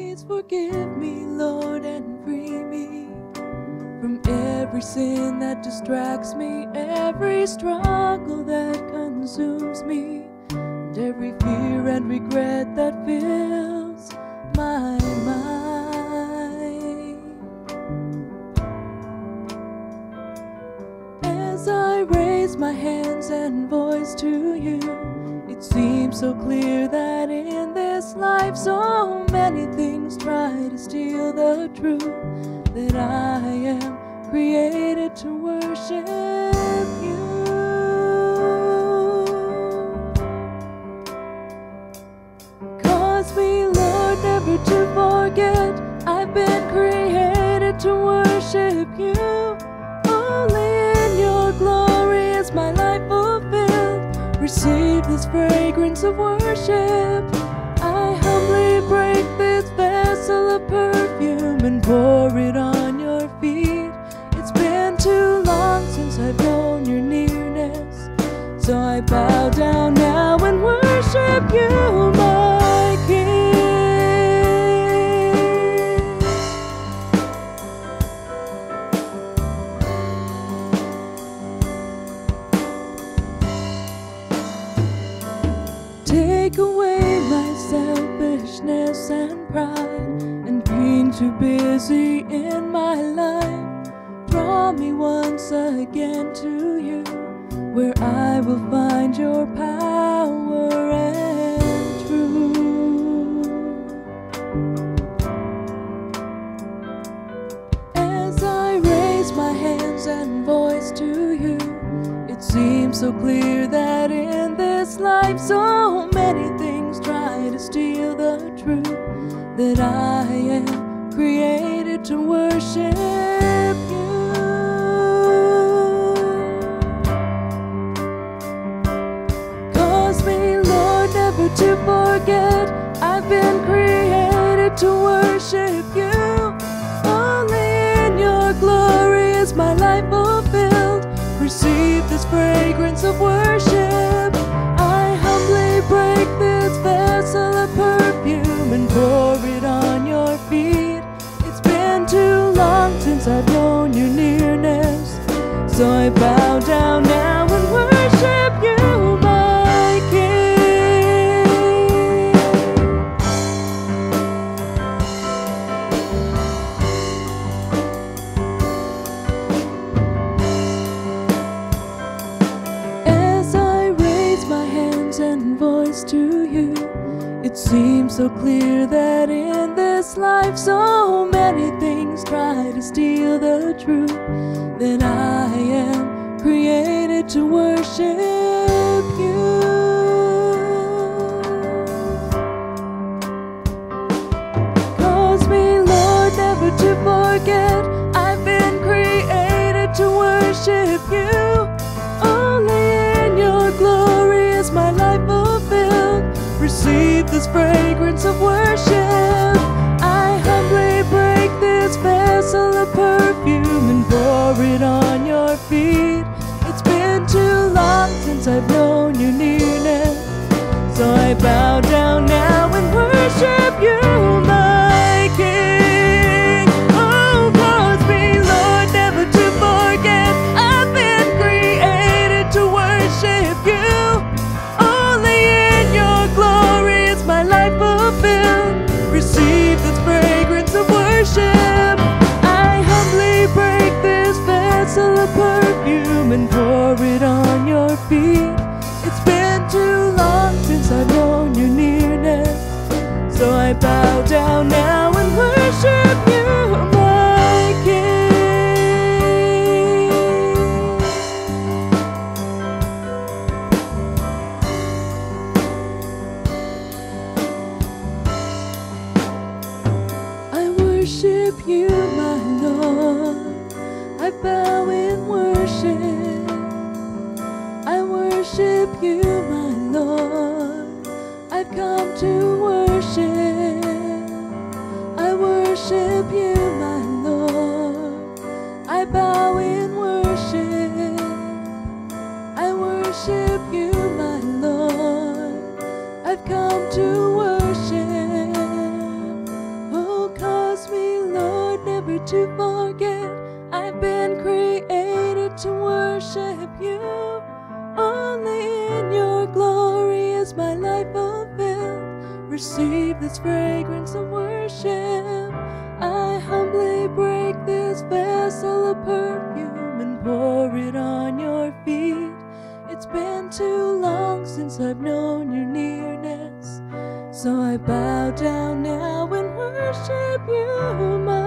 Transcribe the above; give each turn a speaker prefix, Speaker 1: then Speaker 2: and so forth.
Speaker 1: Please forgive me, Lord, and free me from every sin that distracts me, every struggle that consumes me, and every fear and regret that fills my mind. As I raise my hands and voice to you, it seems so clear that in this life so many things try to steal the truth, that I am created to worship you. Cause me, Lord, never to forget I've been created to worship you. Only in your glory is my life fulfilled. Receive this fragrance of worship. I humbly break this vessel of perfume and pour it on your feet. It's been too long since I've known your nearness, so I bow down now and worship you, my King. Take away my selfishness and pride and being too busy in my life. Draw me once again to you, where I will find your power and truth. As I raise my hands and voice to you, it seems so clear that in this life so many things try to steal the truth, that I am created to worship you. Cause me, Lord, never to forget I've been created to worship you. Only in your glory is my life fulfilled. Receive this fragrance of worship. I humbly break this vessel of perfume and pour it on your feet. It's been too long since I've known your nearness, so I bow down now and worship you, my King. As I raise my hands and voice to you, it seems so clear that in this life so many things try to steal the truth, that I am created to worship you. Cause me, Lord, never to forget I've been created to worship you. Only in your glory is my life fulfilled. Receive this fragrance of worship. I humbly break this vessel of perfume and pour it on your feet. It's been too long since I've known your nearness, so I bow down now and worship you, my King. Oh, cause me, Lord, never to forget I've been created to worship you. Only in your glory is my life fulfilled. Receive this fragrance of worship. I humbly break this vessel of perfume and pour it on your feet. It's been too long since I've known your nearness, so I bow down now and worship you, my King. I worship you, my Lord. I bow in worship. I worship you, my Lord. I've come to worship. I worship you, my Lord. I bow in worship. I worship you, my Lord. I've come to worship. Oh. to forget. I've been created to worship you. Only in your glory is my life fulfilled. Receive this fragrance of worship. I humbly break this vessel of perfume and pour it on your feet. It's been too long since I've known your nearness, so I bow down now and worship you, my